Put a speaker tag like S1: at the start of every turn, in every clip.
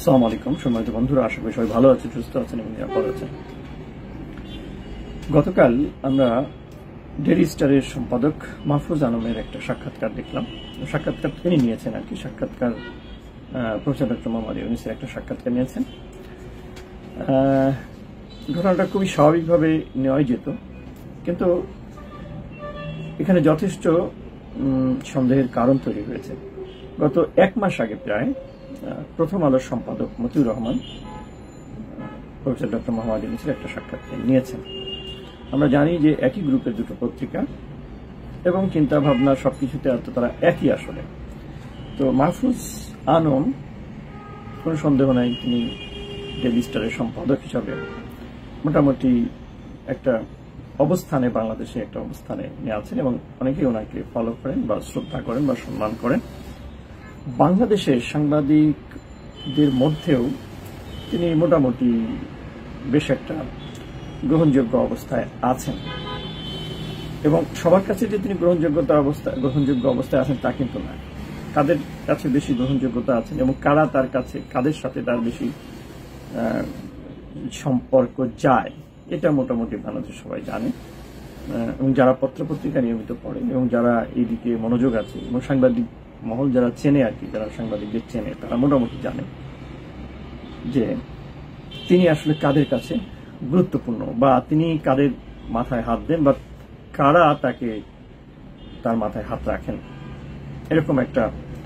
S1: আসসালামু আলাইকুম সম্মানিত বন্ধুরা, আশা করি সবাই ভালো আছেন, সুস্থ আছেন এবং নিরাপদ আছেন। গতকাল আমরা ডেইলি স্টারের সম্পাদক মাহফুজ আলমের একটা সাক্ষাৎকার দেখলাম। সাক্ষাৎকার তিনি নিয়েছেন আর কি, সাক্ষাৎকার প্রফেসর ডক্টর মোহাম্মদ ইউনূসের একটা সাক্ষাৎকার নিয়েছেন। ঘটনাটা খুবই স্বাভাবিকভাবে নেওয়াই যেত, কিন্তু এখানে যথেষ্ট সন্দেহের কারণ তৈরি হয়েছে। গত এক মাস আগে প্রায় প্রথম আলোর সম্পাদক মতিউর রহমান প্রফেসর ডক্টর মোহাম্মদ ইউনূসের একটা সাক্ষাৎকার নিয়েছেন। আমরা জানি যে একই গ্রুপের দুটো পত্রিকা এবং চিন্তা ভাবনা সবকিছুতে তারা একই আসলে। তো মাহফুজ আলম, কোনো সন্দেহ নাই, তিনি ডেইলি স্টারের সম্পাদক হিসাবে মোটামুটি একটা অবস্থানে, বাংলাদেশে একটা অবস্থানে নিয়ে আছেন এবং অনেকেই ওনাকে ফলো করেন বা শ্রদ্ধা করেন বা সম্মান করেন। বাংলাদেশের সাংবাদিকদের মধ্যেও তিনি মোটামুটি বেশ একটা গ্রহণযোগ্য অবস্থায় আছেন এবং সবার কাছে যে তিনি গ্রহণযোগ্য অবস্থায় আছেন তা কিন্তু না। কাদের কাছে বেশি গ্রহণযোগ্যতা আছেন এবং কারা তার কাছে, কাদের সাথে তার বেশি সম্পর্ক যায়, এটা মোটামুটি বাংলাদেশ সবাই জানে এবং যারা পত্রপত্রিকা নিয়মিত পড়েন এবং যারা এইদিকে মনোযোগ আছে এবং সাংবাদিক মহল যারা চেনে আর কি, যারা সাংবাদিকদের চেনে, তারা মোটামুটি জানে যে তিনি আসলে কাদের কাছে গুরুত্বপূর্ণ বা তিনি কাদের মাথায় হাত দেন বা কারা তাকে তার মাথায় হাত রাখেন, এরকম একটা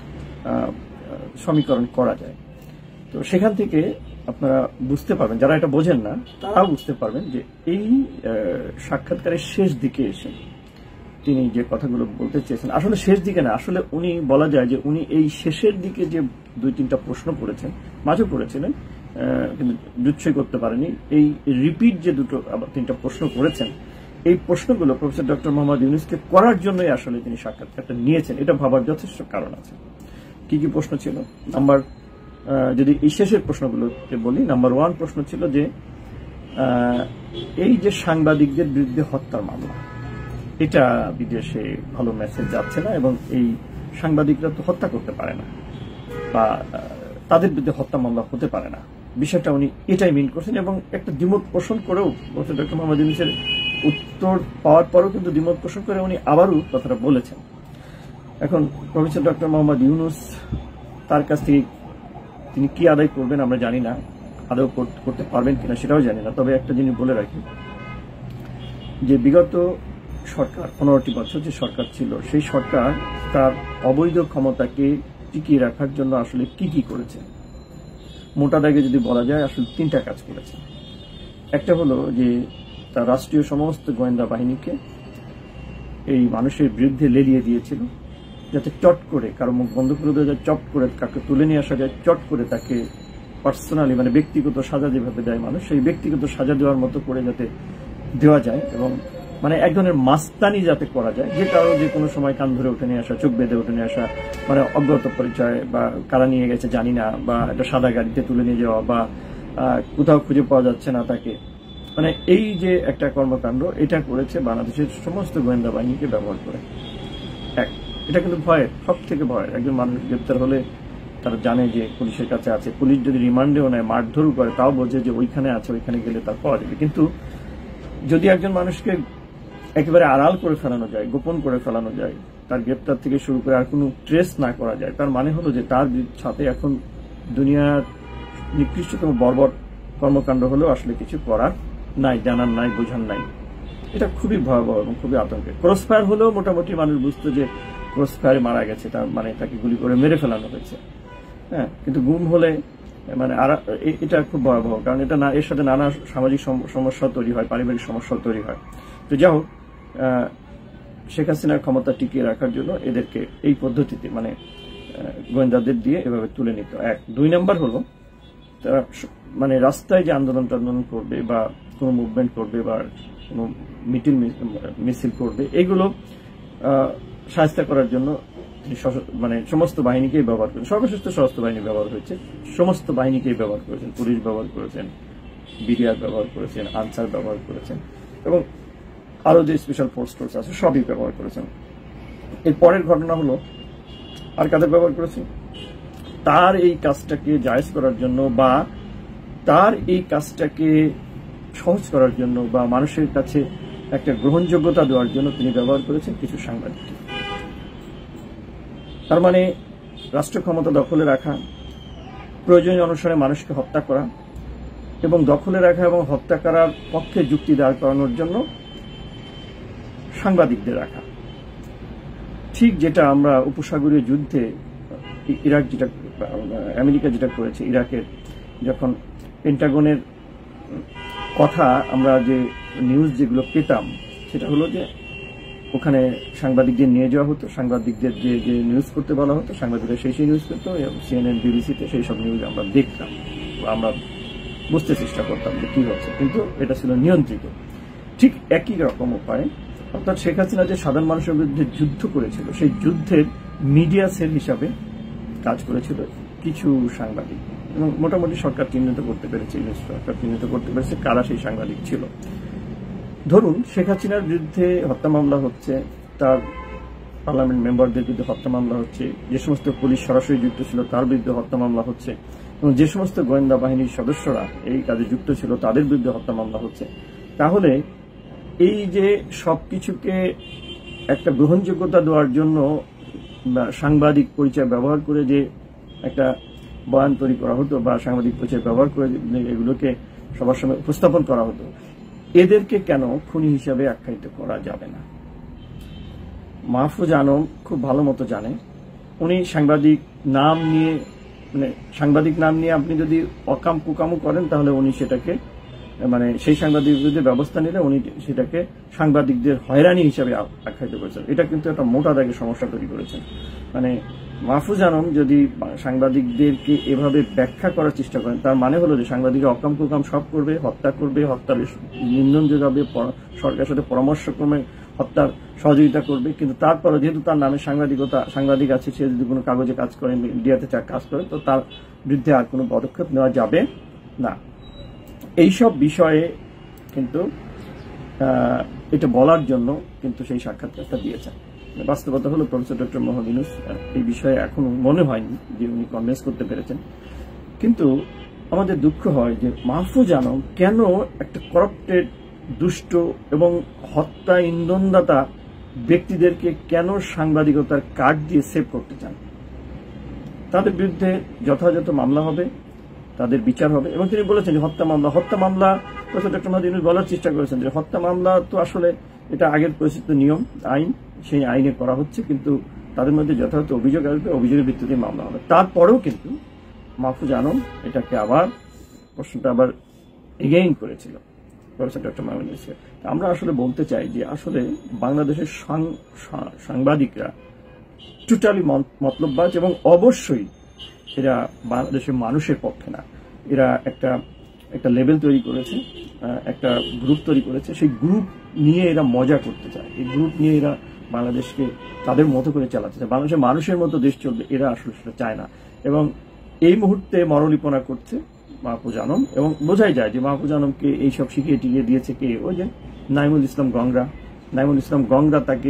S1: সমীকরণ করা যায়। তো সেখান থেকে আপনারা বুঝতে পারবেন, যারা এটা বোঝেন না তারাও বুঝতে পারবেন যে এই সাক্ষাৎকারের শেষ দিকে এসে তিনি যে কথাগুলো বলতে চেয়েছেন, আসলে শেষ দিকে না, আসলে উনি বলা যায় যে উনি এই শেষের দিকে যে দুই তিনটা প্রশ্ন করেছেন, মাঝে করেছিলেন কিন্তু জুৎসই করতে পারেনি, এই রিপিট যে দুটো আবার তিনটা প্রশ্ন করেছেন, এই প্রশ্নগুলো প্রফেসর ডক্টর মোহাম্মদ ইউনূসকে করার জন্যই আসলে তিনি সাক্ষাৎকারটা নিয়েছেন। এটা ভাবার যথেষ্ট কারণ আছে। কি কি প্রশ্ন ছিল? যদি এই শেষের প্রশ্নগুলোকে বলি, নাম্বার 1 প্রশ্ন ছিল যে এই যে সাংবাদিকদের বিরুদ্ধে হত্যার মামলা, এটা বিদেশে ভালো মেসেজ যাচ্ছে না এবং এই সাংবাদিকরা তো হত্যা করতে পারে না বা তাদের বিরুদ্ধে হত্যা মামলা হতে পারে না, বিষয়টা উনি এটাই মিন করছেন এবং একটা দ্বিমত পোষণ করেও প্রফেসর ডক্টর মোহাম্মদ ইউনূসের উত্তর পাওয়ার পরেও কিন্তু দ্বিমত পোষণ করে উনি আবারও কথাটা বলেছেন। এখন প্রফেসর ডক্টর মোহাম্মদ ইউনূস তার কাছ থেকে তিনি কি আদায় করবেন আমরা জানি না, আদায় করতে পারবেন কিনা সেটাও জানি না। তবে একটা জিনিস বলে রাখি যে বিগত সরকার 15টি বছর যে সরকার ছিল, সেই সরকার তার অবৈধ ক্ষমতাকে টিকিয়ে রাখার জন্য আসলে কি কি করেছে, মোটা দাগে যদি বলা যায় আসলে 3টা কাজ করেছে। একটা হলো যে তার রাষ্ট্রীয় সমস্ত গোয়েন্দা বাহিনীকে এই মানুষের বিরুদ্ধে লেলিয়ে দিয়েছিল, যাতে চট করে কারো মুখ বন্ধ করে দেওয়া যায়, চট করে কাকে তুলে নিয়ে আসা যায়, চট করে তাকে পার্সোনালি মানে ব্যক্তিগত সাজা যেভাবে দেয় মানুষ, সেই ব্যক্তিগত সাজা দেওয়ার মতো করে যাতে দেওয়া যায় এবং মানে এক ধরনের মাস্তানি যাতে করা যায়, যে কারো যে কোনো সময় কান ধরে উঠে নিয়ে আসা, চোখ বেঁধে উঠে নিয়ে আসা, মানে অজ্ঞাত পরিচয় বা কারা নিয়ে গেছে জানি না, বা একটা সাদা গাড়িতে তুলে নিয়ে যাওয়া বা কোথাও খুঁজে পাওয়া যাচ্ছে না তাকে, মানে এই যে একটা কর্মকাণ্ড এটা করেছে বাংলাদেশের সমস্ত গোয়েন্দা বাহিনীকে ব্যবহার করে। এটা কিন্তু ভয়ের, সব থেকে ভয়ের। একজন মানুষ গ্রেপ্তার হলে তারা জানে যে পুলিশের কাছে আছে, পুলিশ যদি রিমান্ডেও নেয়, মারধরও করে, তাও বোঝে যে ওইখানে আছে, ওইখানে গেলে তার পাওয়া যাবে। কিন্তু যদি একজন মানুষকে একেবারে আড়াল করে ফেলানো যায়, গোপন করে ফেলানো যায়, তার গ্রেপ্তার থেকে শুরু করে আর কোনো ট্রেস না করা যায়, তার মানে হলো যে তার সাথে এখন দুনিয়ার নিকৃষ্টতম বর্বর কর্মকাণ্ড হলেও আসলে কিছু করার নাই, জানার নাই, বোঝার নাই। এটা খুবই ভয়াবহ এবং খুবই আতঙ্কের। ক্রসফায়ার হলেও মোটামুটি মানুষ বুঝতো যে ক্রসফায়ারে মারা গেছে, তার মানে তাকে গুলি করে মেরে ফেলানো হয়েছে। হ্যাঁ, কিন্তু গুম হলে মানে এটা খুব ভয়াবহ, কারণ এটা না, এর সাথে নানা সামাজিক সমস্যা তৈরি হয়, পারিবারিক সমস্যা তৈরি হয়। তো যাই হোক, শেখ হাসিনার ক্ষমতা টিকিয়ে রাখার জন্য এদেরকে এই পদ্ধতিতে মানে গোয়েন্দাদের দিয়ে এভাবে তুলে নিত। 1 2 নাম্বার হলো তারা মানে রাস্তায় যে আন্দোলন করবে বা কোনো মুভমেন্ট করবে বা কোনো মিছিল করবে, এগুলো শায়েস্তা করার জন্য মানে সমস্ত বাহিনীকেই ব্যবহার করেছেন। সর্বশেষ সশস্ত্র বাহিনী ব্যবহার হয়েছে, সমস্ত বাহিনীকেই ব্যবহার করেছেন, পুলিশ ব্যবহার করেছেন, বিডিআর ব্যবহার করেছেন, আনসার ব্যবহার করেছেন এবং আরো যে স্পেশাল ফোর্স আছে সবই ব্যবহার করেছেন। এর পরের ঘটনা হলো আর কাদের ব্যবহার করেছেন? তার এই কাজটাকে জায়েজ করার জন্য বা তার এই কাজটাকে সহজ করার জন্য বা মানুষের কাছে একটা গ্রহণযোগ্যতা দেওয়ার জন্য তিনি ব্যবহার করেছেন কিছু সাংবাদিককে। তার মানে রাষ্ট্র ক্ষমতা দখলে রাখা, প্রয়োজনীয় অনুসারে মানুষকে হত্যা করা এবং দখলে রাখা এবং হত্যা করার পক্ষে যুক্তি দাঁড় করানোর জন্য সাংবাদিকদের রাখা। ঠিক যেটা আমরা উপসাগরীয় যুদ্ধে ইরাক যেটা আমেরিকা যেটা করেছে, ইরাকের যখন পেন্টাগনের কথা আমরা যে নিউজ যেগুলো পেতাম সেটা হলো যে ওখানে সাংবাদিকদের নিয়ে যাওয়া হতো, সাংবাদিকদের যে নিউজ করতে বলা হতো সাংবাদিকরা সেই নিউজ করতো, CNN BBC-তে সেই সব নিউজ আমরা দেখতাম, আমরা বুঝতে চেষ্টা করতাম যে কি হচ্ছে, কিন্তু এটা ছিল নিয়ন্ত্রিত। ঠিক একই রকম উপায়ে অর্থাৎ শেখ হাসিনা যে সাধারণ মানুষের বিরুদ্ধে যুদ্ধ করেছিল সেই যুদ্ধের মিডিয়া সেল হিসাবে কাজ করেছিল কিছু সাংবাদিক, এবং মোটামুটি সরকার চিহ্নিত করতে পেরেছে, সরকার চিহ্নিত করতে পেরেছে কারা সেই সাংবাদিক ছিল। ধরুন শেখ হাসিনার বিরুদ্ধে হত্যা মামলা হচ্ছে, তার পার্লামেন্ট মেম্বারদের বিরুদ্ধে হত্যা মামলা হচ্ছে, যে সমস্ত পুলিশ সরাসরি যুক্ত ছিল তার বিরুদ্ধে হত্যা মামলা হচ্ছে, এবং যে সমস্ত গোয়েন্দা বাহিনীর সদস্যরা এই কাজে যুক্ত ছিল তাদের বিরুদ্ধে হত্যা মামলা হচ্ছে। তাহলে এই যে সবকিছুকে একটা গ্রহণযোগ্যতা দেওয়ার জন্য সাংবাদিক পরিচয় ব্যবহার করে যে একটা বয়ান তৈরি করা হতো বা সাংবাদিক পরিচয় ব্যবহার করে এগুলোকে সবার সামনে উপস্থাপন করা হতো, এদেরকে কেন খুনি হিসাবে আখ্যায়িত করা যাবে না? মাহফুজ আলম খুব ভালো মতো জানে, উনি সাংবাদিক নাম নিয়ে আপনি যদি অকাম কুকামু করেন তাহলে উনি সেটাকে সেই সাংবাদিক বিরুদ্ধে ব্যবস্থা নিলে উনি সেটাকে সাংবাদিকদের হয়রানি হিসাবে আখ্যায়িত করেছেন। এটা কিন্তু একটা মোটা দাগে সমস্যা তৈরি করেছেন। মাহফুজ আলম যদি সাংবাদিকদেরকে এভাবে ব্যাখ্যা করার চেষ্টা করেন, তার মানে হলো যে সাংবাদিকরা অকাম কুকাম সব করবে, হত্যার নিন্দন যোগাবে, সরকারের সাথে পরামর্শ ক্রমে হত্যার সহযোগিতা করবে, কিন্তু তারপরে যেহেতু তার নামে সাংবাদিক আছে, সে যদি কোনো কাগজে কাজ করে, মিডিয়াতে কাজ করে, তো তার বিরুদ্ধে আর কোনো পদক্ষেপ নেওয়া যাবে না। এইসব বিষয়ে কিন্তু এটা বলার জন্য কিন্তু সেই সাক্ষাৎকারটা দিয়েছেন। বাস্তবতা হলো প্রফেসর ডক্টর মোহাম্মদ ইউনূস এই বিষয়ে এখনো মনে হয়নি যে উনি কনভিন্স করতে পেরেছেন। কিন্তু আমাদের দুঃখ হয় যে মাহফুজ আলম কেন একটা করাপ্টেড, দুষ্ট এবং হত্যা ইন্ধনদাতা ব্যক্তিদেরকে কেন সাংবাদিকতার কার্ড দিয়ে সেভ করতে চান? তাদের বিরুদ্ধে যথাযথ মামলা হবে, তাদের বিচার হবে। এবং তিনি বলেছেন যে হত্যা মামলা প্রফেসর ডক্টর মোহাম্মদ ইউনূস বলার চেষ্টা করেছেন যে হত্যা মামলা তো আসলে এটা আগের পরিচিত নিয়ম, আইন, সেই আইনে করা হচ্ছে, কিন্তু তাদের মধ্যে যথাযথ অভিযোগ আসবে, অভিযোগের ভিত্তিতে মামলা হবে। তারপরেও কিন্তু মাহফুজ আলম এটাকে প্রশ্নটা আবার এগেইন করেছিল প্রফেসর ডক্টর মোহাম্মদ ইউনূসকে। আমরা আসলে বলতে চাই যে আসলে বাংলাদেশের সাংবাদিকরা টোটালি মতলববাজ, এবং অবশ্যই এরা বাংলাদেশের মানুষের পক্ষে না। এরা একটা লেভেল তৈরি করেছে, একটা গ্রুপ তৈরি করেছে, সেই গ্রুপ নিয়ে এরা মজা করতে চায়, এই গ্রুপ নিয়ে এরা বাংলাদেশকে তাদের মতো করে চালাতে চায়, বাংলাদেশের মানুষের মতো দেশ চলবে এরা আসলে সেটা চায় না। এবং এই মুহূর্তে মরলিপনা করছে মাহফুজ আলম, এবং বোঝাই যায় যে মাহফুজ আলমকে এইসব শিখিয়ে টিকিয়ে দিয়েছে কে? ওই যে নাইমুল ইসলাম গংরা তাকে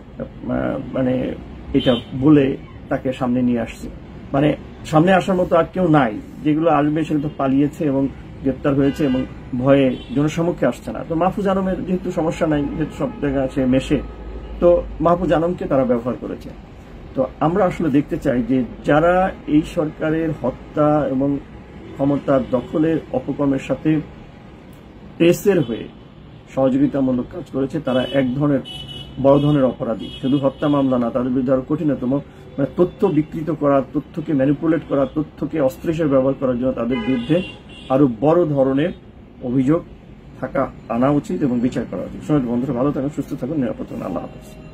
S1: এটা বলে তাকে সামনে নিয়ে আসছে। সামনে আসার মতো আর কেউ নাই, যেগুলো আসবে সেগুলো তো পালিয়েছে এবং গ্রেপ্তার হয়েছে এবং ভয়ে জনসমক্ষে আসছে না। তো মাহফুজ আলমের যেহেতু সমস্যা নাই, যেহেতু সব জায়গায় সে মেশে, তো মাহফুজ আলমকে তারা ব্যবহার করেছে। তো আমরা আসলে দেখতে চাই যে যারা এই সরকারের হত্যা এবং ক্ষমতার দখলের অপকর্মের সাথে প্রেসের হয়ে সহযোগিতামূলক কাজ করেছে, তারা এক ধরনের বড় ধরনের অপরাধী। শুধু হত্যা মামলা না, তাদের বিরুদ্ধে আরো কঠিনতম তথ্য বিকৃত করা, তথ্যকে ম্যানিপুলেট করা, তথ্যকে অস্ত্র হিসেবে ব্যবহার করার জন্য তাদের বিরুদ্ধে আরো বড় ধরনের অভিযোগ আনা উচিত এবং বিচার করা উচিত। বন্ধুরা ভালো থাকুন, সুস্থ থাকুন, নিরাপদ থাকুন। আল্লাহ হাফেজ।